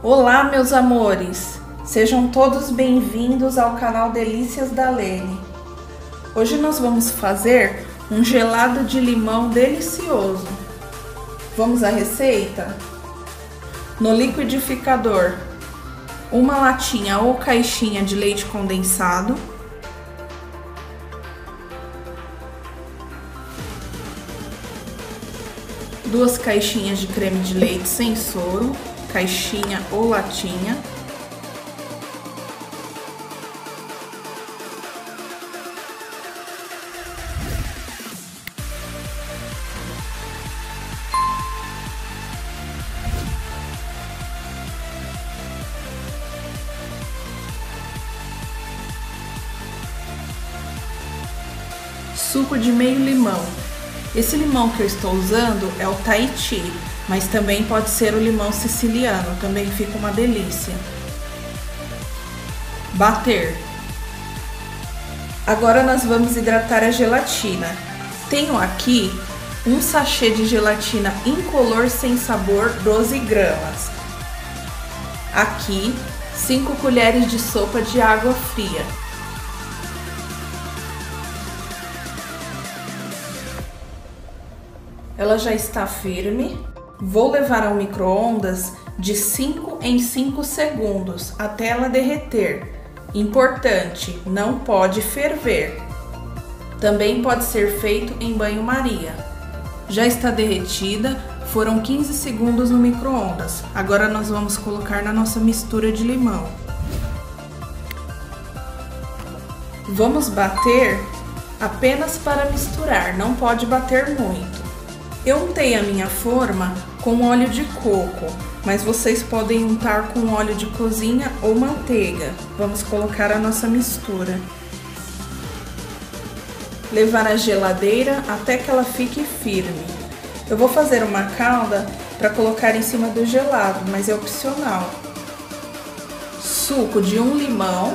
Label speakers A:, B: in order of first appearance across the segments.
A: Olá, meus amores! Sejam todos bem-vindos ao canal Delícias da Lene. Hoje nós vamos fazer um gelado de limão delicioso. Vamos à receita? No liquidificador, uma latinha ou caixinha de leite condensado, duas caixinhas de creme de leite sem soro, caixinha ou latinha, suco de meio limão. Esse limão que eu estou usando é o Tahiti, mas também pode ser o limão siciliano, também fica uma delícia. Bater. Agora nós vamos hidratar a gelatina. Tenho aqui um sachê de gelatina incolor sem sabor, 12 gramas. Aqui, 5 colheres de sopa de água fria. Ela já está firme. Vou levar ao micro-ondas de 5 em 5 segundos até ela derreter. Importante, não pode ferver. Também pode ser feito em banho-maria. Já está derretida, foram 15 segundos no micro-ondas. Agora nós vamos colocar na nossa mistura de limão. Vamos bater apenas para misturar, não pode bater muito. Eu untei a minha forma com óleo de coco, mas vocês podem untar com óleo de cozinha ou manteiga. Vamos colocar a nossa mistura. Levar à geladeira até que ela fique firme. Eu vou fazer uma calda para colocar em cima do gelado, mas é opcional. Suco de um limão.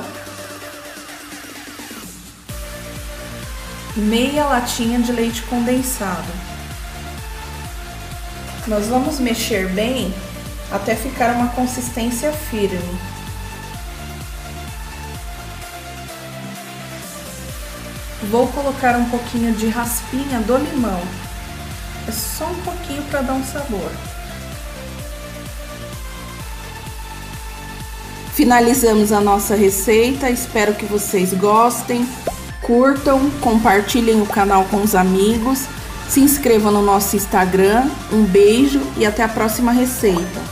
A: Meia latinha de leite condensado. Nós vamos mexer bem até ficar uma consistência firme. Vou colocar um pouquinho de raspinha do limão. É só um pouquinho para dar um sabor. Finalizamos a nossa receita. Espero que vocês gostem, curtam, compartilhem o canal com os amigos. Se inscreva no nosso Instagram. Um beijo e até a próxima receita.